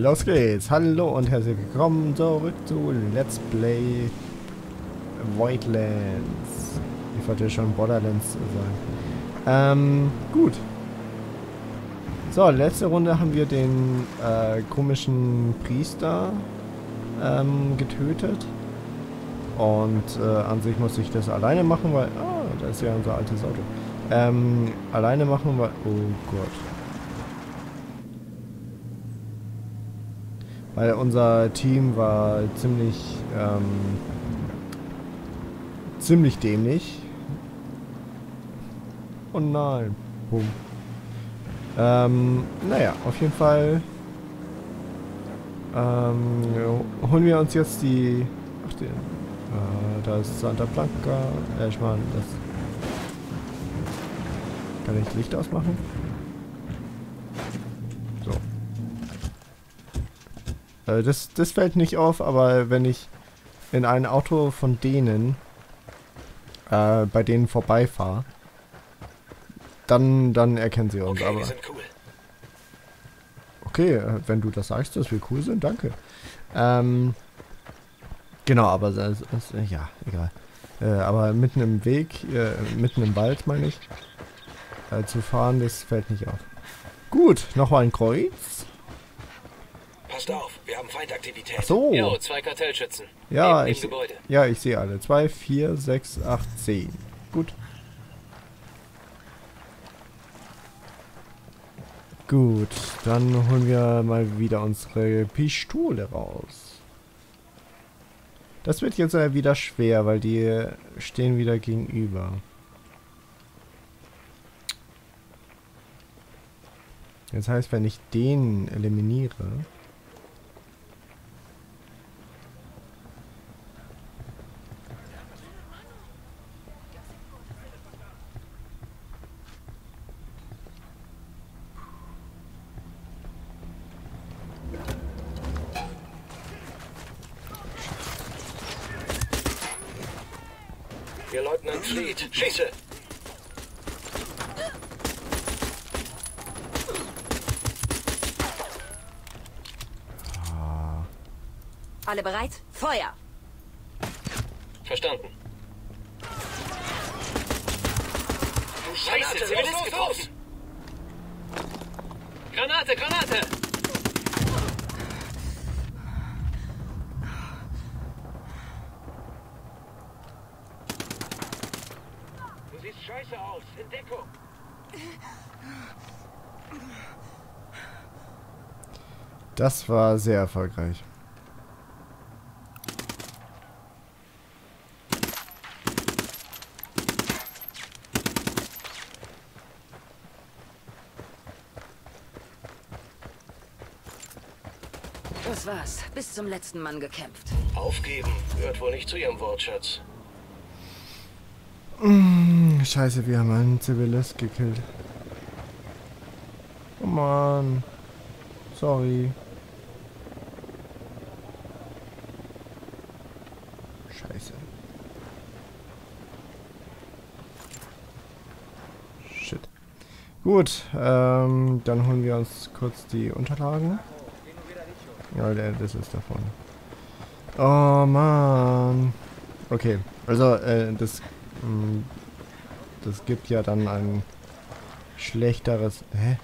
Los geht's. Hallo und herzlich willkommen zurück zu Let's Play Voidlands. Ich wollte schon Borderlands sagen. Gut. So, letzte Runde haben wir den komischen Priester getötet. Und an sich muss ich das alleine machen, weil... Ah, da ist ja unser altes Auto. Alleine machen, weil... Oh Gott. Weil unser Team war ziemlich dämlich. Oh nein. Boom. Naja, auf jeden Fall holen wir uns jetzt die... Ach, da ist Santa Blanca. Ich meine, das... Kann ich Licht ausmachen? So. Das fällt nicht auf, aber wenn ich in ein Auto von denen, bei denen vorbeifahre, dann erkennen sie uns. Okay, aber wir sind cool. Okay, wenn du das sagst, dass wir cool sind, danke. Genau, aber ja, egal. Aber mitten im Weg, mitten im Wald, meine ich, zu fahren, das fällt nicht auf. Gut, noch ein Kreuz. Passt auf, wir haben Feindaktivität. Ach so. Jo, 2 Kartellschützen. Ja, Neben ich, dem Gebäude. ja, ich sehe alle. 2, 4, 6, 8, 10. Gut. Gut, dann holen wir mal wieder unsere Pistole raus. Das wird jetzt wieder schwer, weil die stehen wieder gegenüber. Das heißt, wenn ich den eliminiere... Wir Leutnant Fleet, schieße! Alle bereit? Feuer! Verstanden. Du Scheiße, Granate, Zivilist los, getroffen! Granate, Granate! Du siehst scheiße aus, in Deckung! Das war sehr erfolgreich. Das war's. Bis zum letzten Mann gekämpft. Aufgeben gehört wohl nicht zu ihrem Wortschatz. Scheiße, wir haben einen Zivilist gekillt. Oh Mann. Sorry. Scheiße. Shit. Gut, dann holen wir uns kurz die Unterlagen. Ja, das ist da vorne. Oh Mann. Okay, also das gibt ja dann ein schlechteres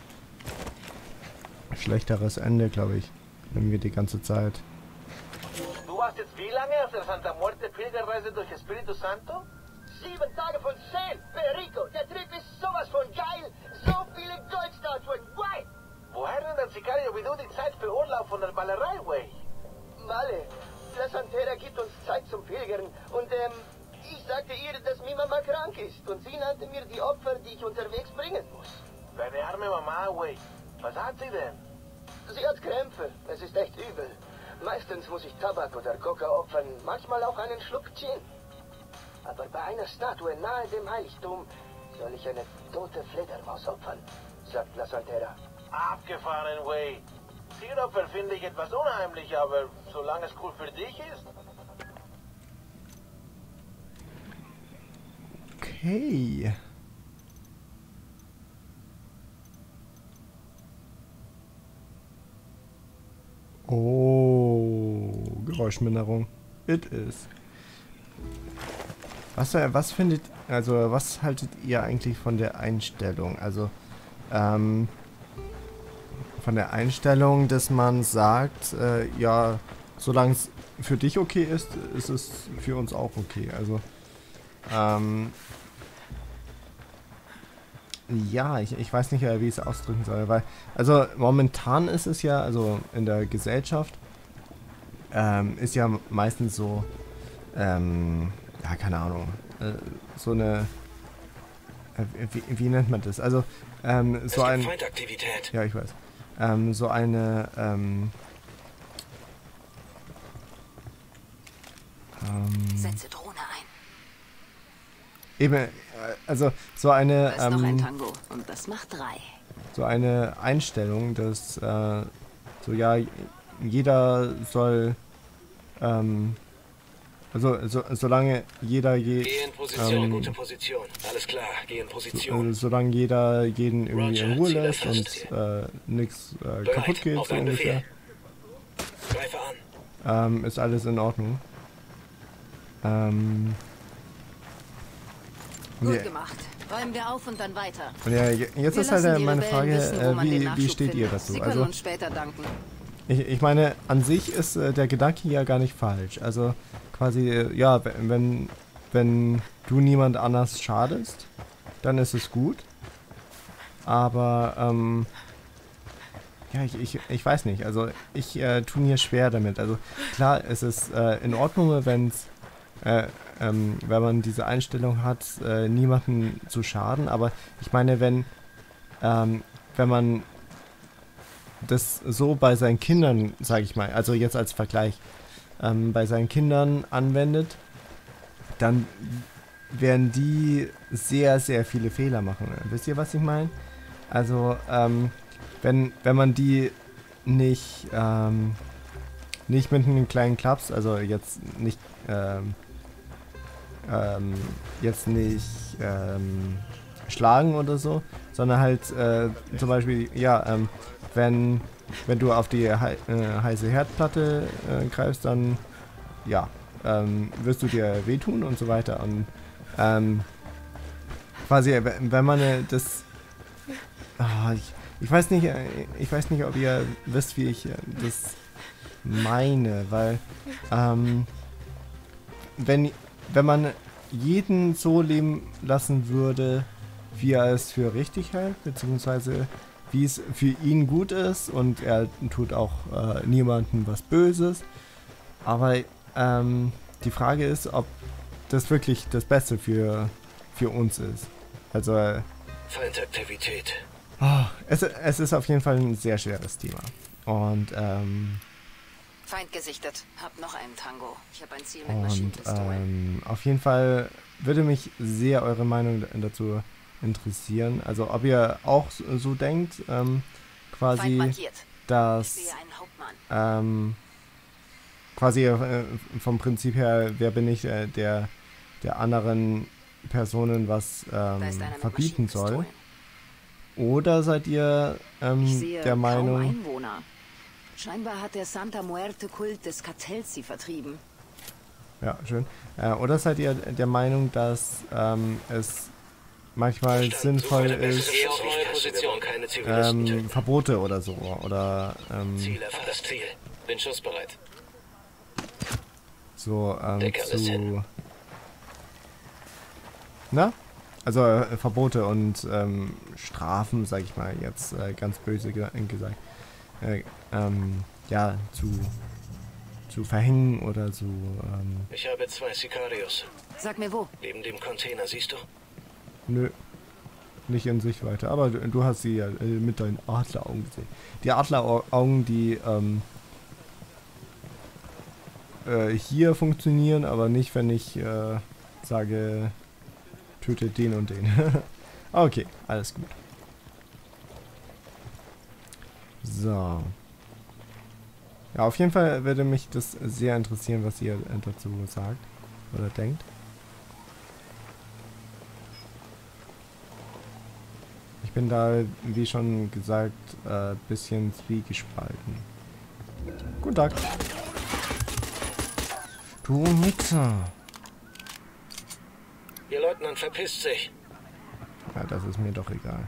schlechteres Ende, glaube ich, wenn wir die ganze Zeit. Du warst jetzt wie lange auf der Santa Muerte Pilgerreise durch Espiritu Santo? 7 Tage von 10! Perico, der Trip ist sowas von geil! So viele Goldstatuen! Why? Woher denn ein Sicario wie du die Zeit für Urlaub von der Ballerei, Way? Vale, La Santera gibt uns Zeit zum Pilgern und ich sagte ihr, dass mi Mama krank ist und sie nannte mir die Opfer, die ich unterwegs bringen muss. Deine arme Mama, Way. Was hat sie denn? Sie hat Krämpfe. Es ist echt übel. Meistens muss ich Tabak oder Coca opfern, manchmal auch einen Schluck Gin. Aber bei einer Statue nahe dem Heiligtum soll ich eine tote Fledermaus opfern, sagt La Santera. Abgefahren, Way. Tieropfer finde ich etwas unheimlich, aber solange es cool für dich ist. Okay. Geräuschminderung. It is. Was findet, also was haltet ihr eigentlich von der Einstellung? Also, von der Einstellung, dass man sagt, ja, solange es für dich okay ist, ist es für uns auch okay. Also, ja, ich weiß nicht, wie ich es ausdrücken soll, weil, also momentan ist es ja, also in der Gesellschaft, ist ja meistens so, ja, keine Ahnung, so eine, wie nennt man das? Also, so ein, Feindaktivität. ja, ich weiß, so eine, Setze Drohne ein. eben, also so eine, Da ist noch ein Tango und das macht 3. so eine Einstellung, dass, so ja, jeder soll, also solange jeder Geh in Position, gute Position. Alles klar, geh in Position. solange jeder jeden irgendwie in Roger, Ruhe Ziel lässt erfasst. und nichts Bereit, kaputt geht, auf so einen ungefähr, Befehl. Greife an. ist alles in Ordnung. Gut Ja. gemacht. Räumen wir auf und dann weiter. Und ja, jetzt Wir ist halt lassen die meine Rebellen Frage, wissen, wo man den wie Nachschub steht ihr findet. dazu? Sie können Also uns später danken. ich meine, an sich ist der Gedanke ja gar nicht falsch. Also quasi, ja, wenn du niemand anders schadest, dann ist es gut. Aber, ja, ich weiß nicht. Also ich tue mir schwer damit. Also klar, es ist in Ordnung, wenn man diese Einstellung hat, niemanden zu schaden. Aber ich meine, wenn man das so bei seinen Kindern, sage ich mal, also jetzt als Vergleich, bei seinen Kindern anwendet, dann werden die sehr, sehr viele Fehler machen. Wisst ihr, was ich meine? Also, wenn man die nicht mit einem kleinen Klaps, also jetzt nicht schlagen oder so, sondern halt zum Beispiel, ja, wenn du auf die heiße Herdplatte greifst, dann ja, wirst du dir wehtun und so weiter. Und quasi, wenn man das, ich weiß nicht, ob ihr wisst, wie ich das meine, weil wenn man jeden so leben lassen würde, wie er es für richtig hält, beziehungsweise wie es für ihn gut ist und er tut auch niemandem was Böses. Aber die Frage ist, ob das wirklich das Beste für uns ist. Also Feindaktivität. es ist auf jeden Fall ein sehr schweres Thema. Und Feind gesichtet. Hab noch einen Tango. Ich habe ein Ziel mit Maschinenpistolen. auf jeden Fall würde mich sehr eure Meinung dazu interessieren. Also ob ihr auch so denkt, Feind quasi, markiert. Ich dass sehe einen Hauptmann. quasi vom Prinzip her, wer bin ich, der anderen Personen was Da ist einer mit verbieten soll. Maschinenpistolen. Oder seid ihr Ich sehe der kaum Meinung, Einwohner. Scheinbar hat der Santa Muerte-Kult des Kartells sie vertrieben. ja, schön, oder seid ihr der Meinung, dass es manchmal sinnvoll ist, Geh auf neue Position, keine Zivilisten töten. Verbote oder so, oder Ziel erfasst. Das Ziel. Bin schussbereit. so Deck alles hin. na? Also Verbote und Strafen, sag ich mal jetzt ganz böse gesagt, ja, zu verhängen oder zu, Ich habe 2 Sicarios. Sag mir wo. Neben dem Container, siehst du? nö, nicht in Sichtweite, aber du hast sie ja mit deinen Adleraugen gesehen. Die Adleraugen, die hier funktionieren, aber nicht, wenn ich sage, töte den und den. Okay, alles gut. So. Ja, auf jeden Fall würde mich das sehr interessieren, was ihr dazu sagt oder denkt. Ich bin da, wie schon gesagt, bisschen zwiegespalten. Guten Tag. Du Mixer. Ihr Leutnant verpisst sich. Ja, das ist mir doch egal.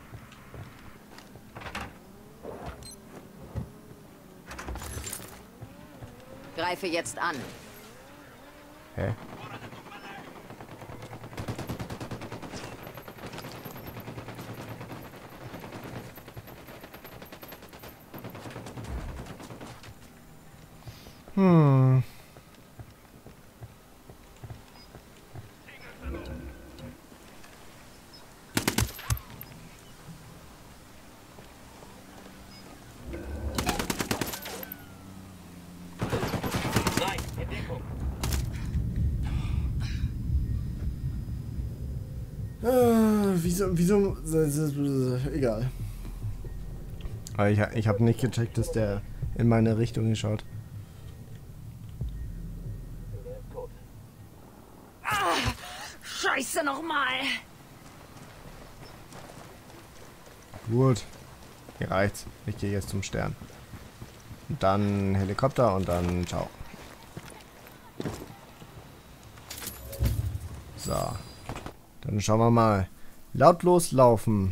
Greife jetzt an. Hä? Hm. Nein, in Deckung. Wieso, egal. Aber ich habe nicht gecheckt, dass der in meine Richtung geschaut. Scheiße nochmal! Gut. Hier reicht's. Ich gehe jetzt zum Stern. Und dann Helikopter und dann ciao. So. Dann schauen wir mal. Lautlos laufen.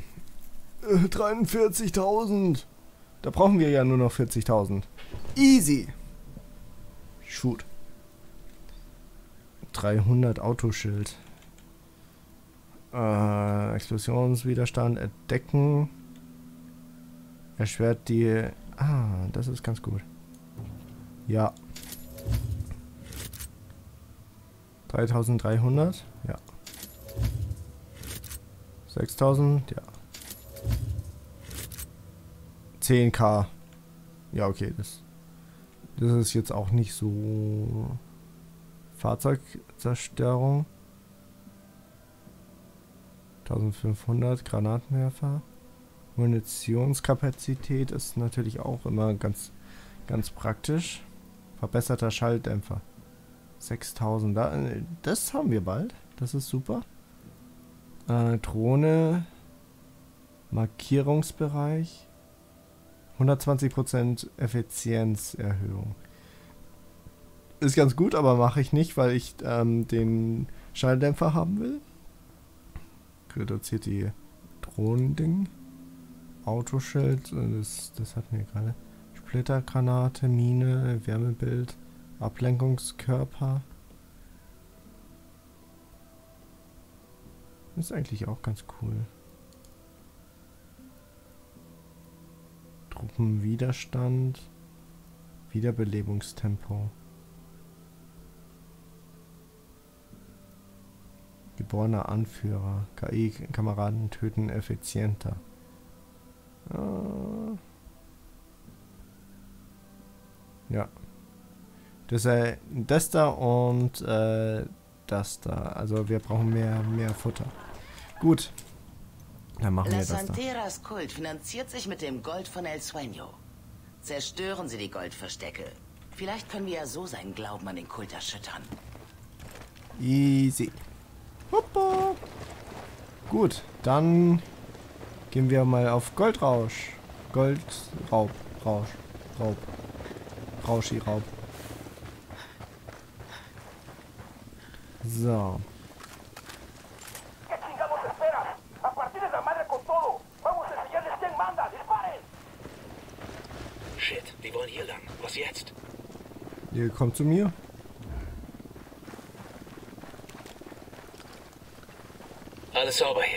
43.000. Da brauchen wir ja nur noch 40.000. Easy. Shoot. 300 Autoschild. Explosionswiderstand entdecken. Erschwert die... Ah, das ist ganz gut. Ja. 3.300. Ja. 6.000. Ja. 10.000. Ja, okay. Das ist jetzt auch nicht so... Fahrzeugzerstörung. 1500 Granatenwerfer. Munitionskapazität ist natürlich auch immer ganz praktisch. Verbesserter Schalldämpfer. 6000. Das haben wir bald. Das ist super. Drohne. Markierungsbereich. 120% Effizienzerhöhung. Ist ganz gut, aber mache ich nicht, weil ich den Schalldämpfer haben will. Reduziert die Drohnending. Autoschild, das hatten wir gerade. Splittergranate, Mine, Wärmebild, Ablenkungskörper. Ist eigentlich auch ganz cool. Truppenwiderstand, Wiederbelebungstempo. Geborener Anführer. KI-Kameraden töten effizienter. Ja. Das da und das da. Also wir brauchen mehr Futter. Gut. Dann machen wir das da. La Santeras Kult finanziert sich mit dem Gold von El Sueño. Zerstören Sie die Goldverstecke. Vielleicht können wir ja so seinen Glauben an den Kult erschüttern. Easy. Hoppa. Gut, dann gehen wir mal auf Goldrausch. Goldraub. Raub. Rauschi-Raub. So. Shit, die wollen hier lang. Was jetzt? Ihr kommt zu mir. Alles sauber hier.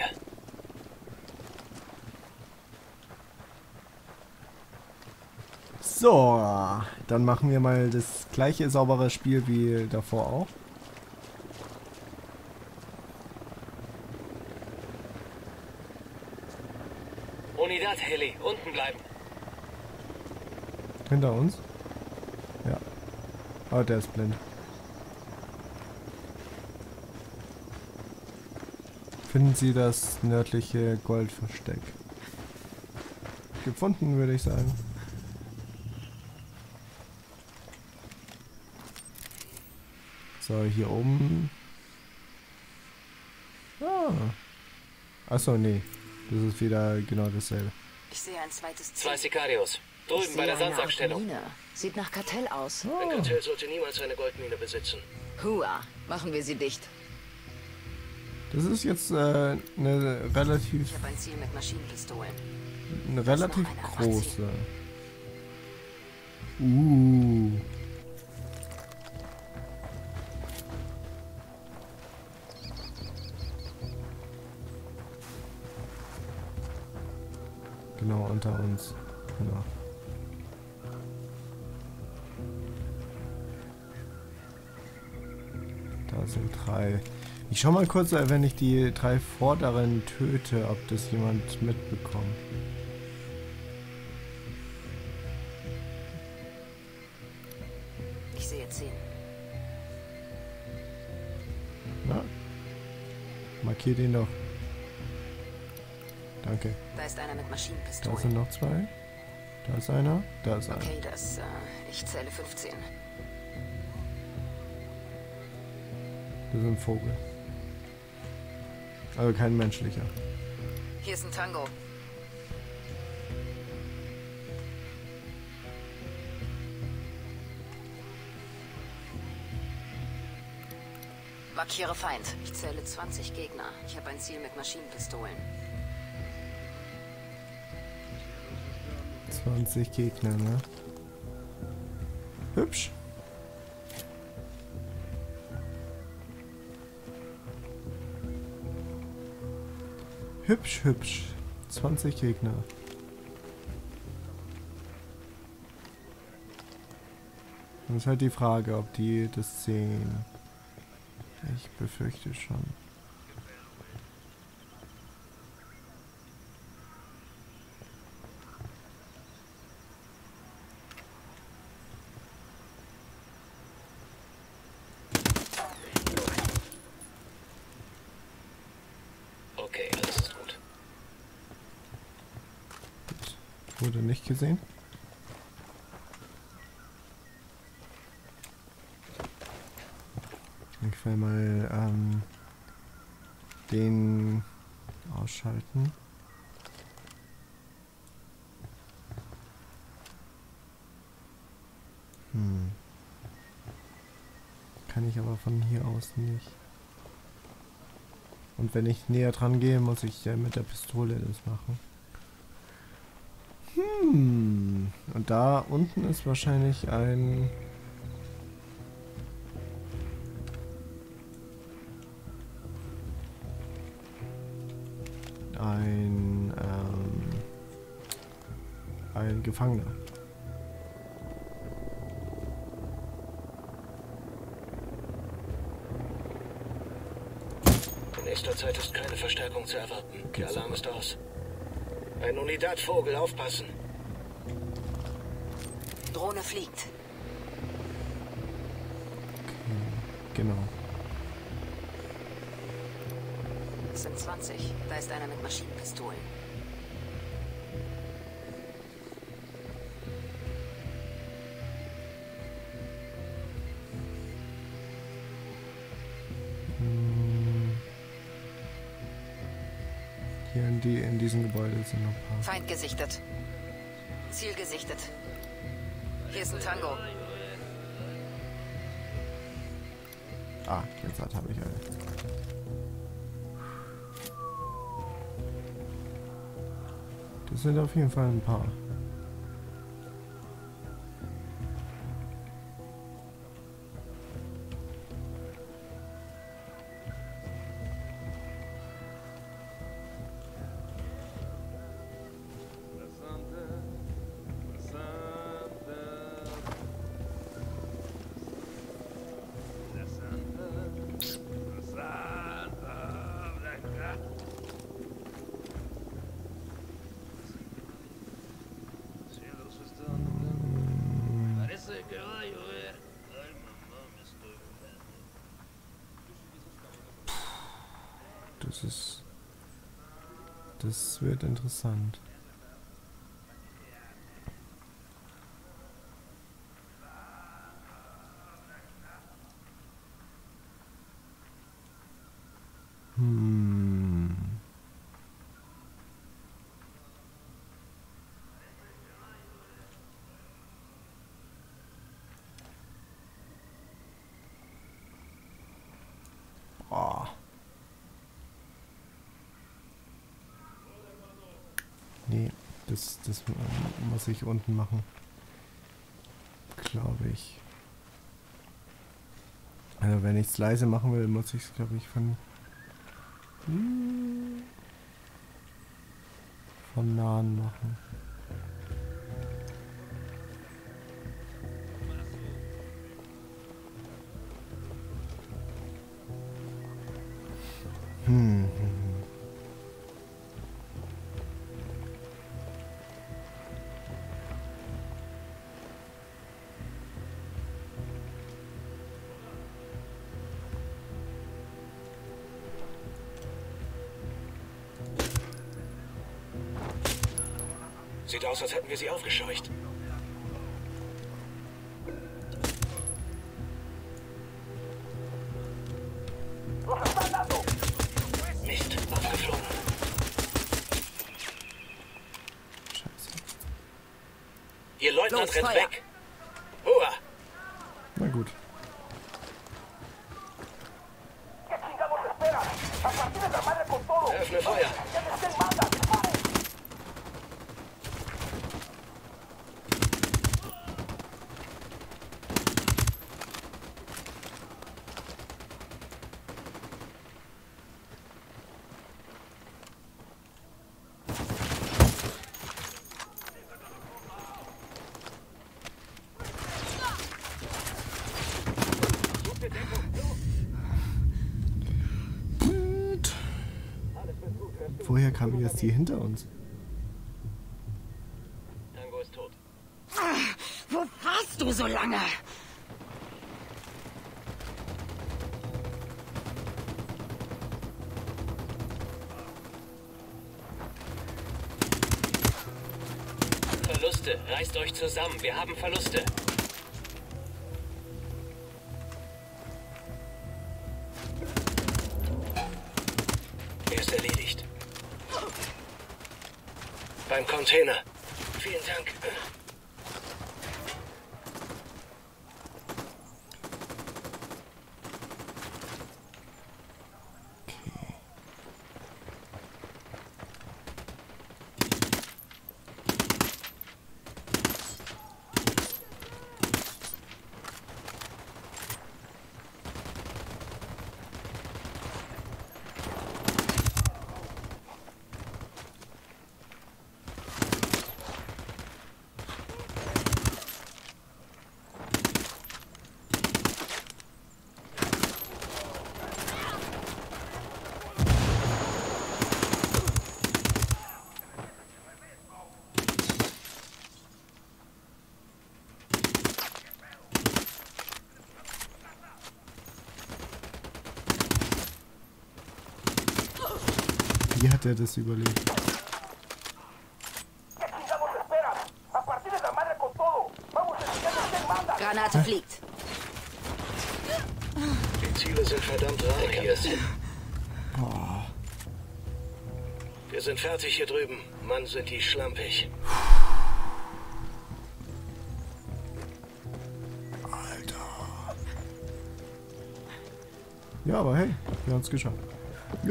So, dann machen wir mal das gleiche saubere Spiel wie davor auch. Unidad Heli, unten bleiben. Hinter uns? Ja. Oh, der ist blind. Finden Sie das nördliche Goldversteck. Gefunden, würde ich sagen. So, hier oben. Ah. Achso, nee. Das ist wieder genau dasselbe. Ich sehe ein zweites Ziel. 2 Sicarios. Ich Drüben bei sehe der eine Art Sandsackstellung. Mine. Sieht nach Kartell aus. Ein Kartell sollte niemals eine Goldmine besitzen. Hua, machen wir sie dicht. Das ist jetzt eine relativ Ich habe ein Ziel mit Maschinenpistolen. große. Genau unter uns. Genau. Da sind 3. Ich schau mal kurz, wenn ich die 3 vorderen töte, ob das jemand mitbekommt. Ich sehe 10. Na? Markier den doch. Danke. Da ist einer mit Da Maschinenpistolen. sind noch 2. Da ist einer. Da ist einer. Okay, ich zähle 15. Das ist ein Vogel. Also kein menschlicher. Hier ist ein Tango. Markiere Feind. Ich zähle 20 Gegner. Ich habe ein Ziel mit Maschinenpistolen. 20 Gegner, ne? Hübsch. Hübsch, hübsch. 20 Gegner. Das ist halt die Frage, ob die das sehen. Ich befürchte schon. Okay, alles ist gut. Wurde nicht gesehen. Ich will mal den ausschalten. Kann ich aber von hier aus nicht. Und wenn ich näher dran gehe, muss ich mit der Pistole das machen. Und da unten ist wahrscheinlich ein... ein Gefangener. In nächster Zeit ist keine Verstärkung zu erwarten. Der Alarm ist aus. Ein Unidad-Vogel, aufpassen. Drohne fliegt. Genau. Es sind 20. Da ist einer mit Maschinenpistolen. Hier in diesem Gebäude sind noch ein paar. Feind gesichtet. Ziel gesichtet. Hier ist ein Tango. Ah, jetzt habe ich alle. Das sind auf jeden Fall ein paar. Das wird interessant. das muss ich unten machen. Glaube ich. Also wenn ich es leise machen will, muss ich es, glaube ich, von nahen machen. Sieht aus, als hätten wir sie aufgescheucht. Mist, aufgeflogen. Scheiße. Ihr Leutnant Los, rennt Feuer. weg. Hua! Na gut. Öffne Feuer. Woher kamen jetzt die hinter uns? Tango ist tot. Wo warst du so lange? Verluste. Reißt euch zusammen. Wir haben Verluste. Er ist erledigt. Beim Container. Vielen Dank. Wie hat er das überlebt? Granate fliegt. Die Ziele sind verdammt rar hier. Wir sind fertig hier drüben. Mann, sind die schlampig. Alter. Ja, aber hey, wir haben es geschafft. Ja.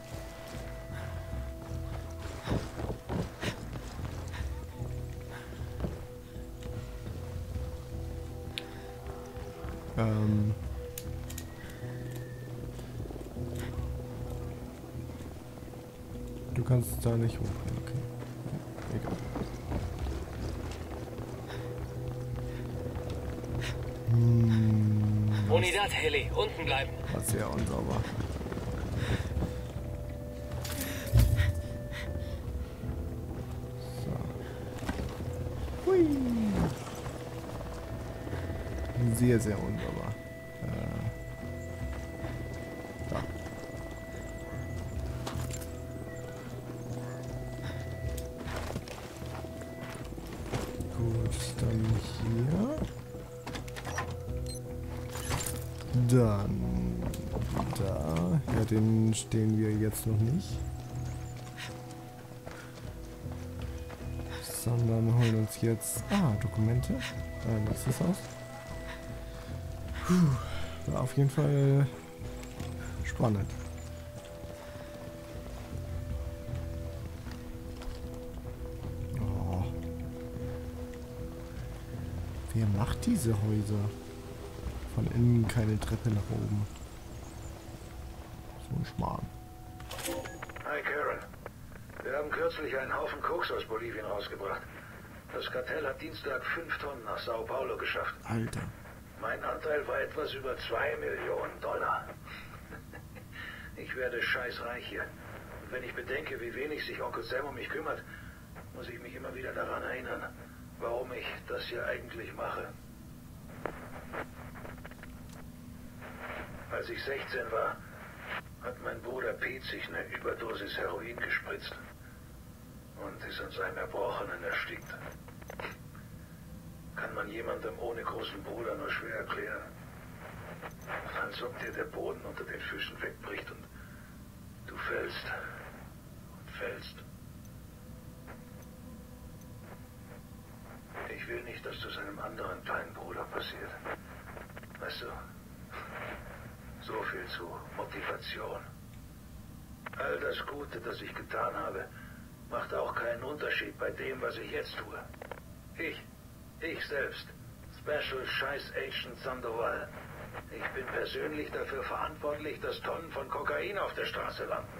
Du kannst da nicht hoch. Okay. Egal. Unidad, Heli, unten bleiben. War sehr unsauber. So. Hui. Sehr, sehr unsauber. Da. Gut, dann hier. Dann da. Ja, den stehen wir jetzt noch nicht. Sondern holen uns jetzt... Dokumente. Was ist das? War auf jeden Fall spannend. Wer macht diese Häuser? Von innen keine Treppe nach oben. So ein Schmarrn. Hi Karen. Wir haben kürzlich einen Haufen Koks aus Bolivien rausgebracht. Das Kartell hat Dienstag 5 Tonnen nach Sao Paulo geschafft. Alter. Mein Anteil war etwas über 2 Millionen Dollar. Ich werde scheißreich hier. Und wenn ich bedenke, wie wenig sich Onkel Sam um mich kümmert, muss ich mich immer wieder daran erinnern, warum ich das hier eigentlich mache. Als ich 16 war, hat mein Bruder Pete sich eine Überdosis Heroin gespritzt und ist an seinem Erbrochenen erstickt. Kann man jemandem ohne großen Bruder nur schwer erklären. Als ob dir der Boden unter den Füßen wegbricht und du fällst und fällst. Ich will nicht, dass das einem anderen kleinen Bruder passiert. Weißt du, so viel zu Motivation. All das Gute, das ich getan habe, macht auch keinen Unterschied bei dem, was ich jetzt tue. Ich selbst, Special Scheiß Agent Sandoval. Ich bin persönlich dafür verantwortlich, dass Tonnen von Kokain auf der Straße landen.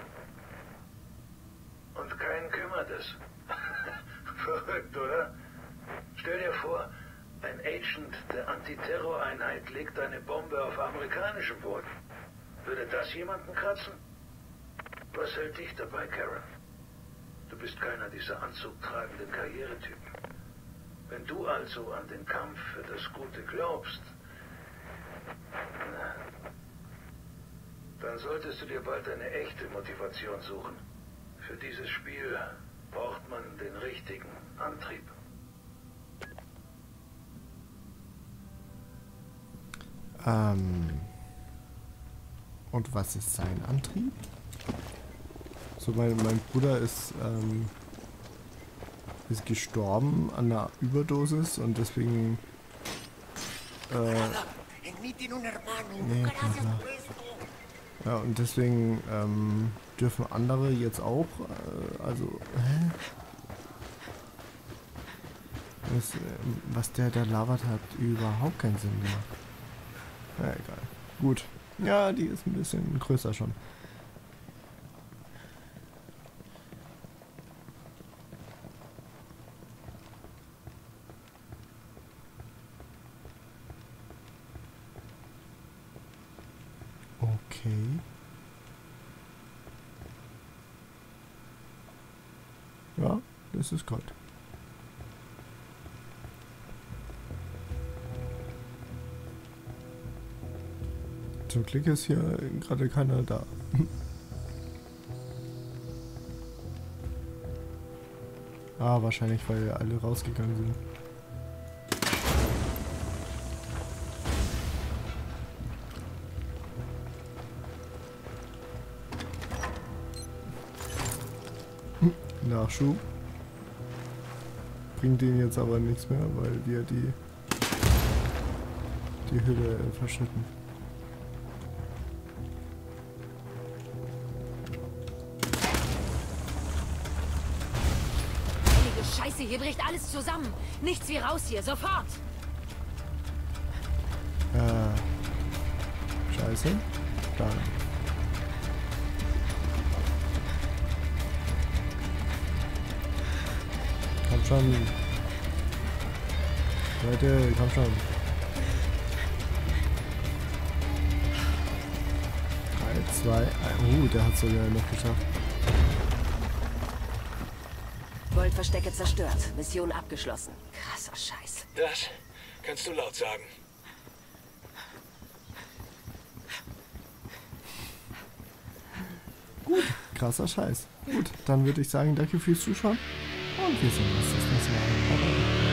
Und keinen kümmert es. Verrückt, oder? Stell dir vor, ein Agent der Antiterroreinheit legt eine Bombe auf amerikanischem Boden. Würde das jemanden kratzen? Was hält dich dabei, Karen? Du bist keiner dieser anzugtragenden Karrieretypen. Wenn du also an den Kampf für das Gute glaubst, dann solltest du dir bald eine echte Motivation suchen. Für dieses Spiel braucht man den richtigen Antrieb. Und was ist sein Antrieb? So, mein Bruder ist gestorben an einer Überdosis und deswegen ja, und deswegen dürfen andere jetzt auch, also, was der da labert, hat überhaupt keinen Sinn gemacht. Ja, egal. Gut. Ja, die ist ein bisschen größer schon. Okay. Ja, das ist Gold. Zum Glück ist hier gerade keiner da. Wahrscheinlich, weil alle rausgegangen sind. Nachschub. Bringt denen jetzt aber nichts mehr, weil wir die Hülle verschütten. Scheiße, hier bricht alles zusammen. Nichts wie raus hier, sofort. Scheiße. Dann. Komm schon. Leute, komm schon. 3, 2, 1. Der hat sogar noch geschafft. Goldverstecke zerstört. Mission abgeschlossen. Krasser Scheiß. Das kannst du laut sagen. Gut, krasser Scheiß. Gut, dann würde ich sagen, danke fürs Zuschauen und wir sehen uns das nächste Mal. Bye bye.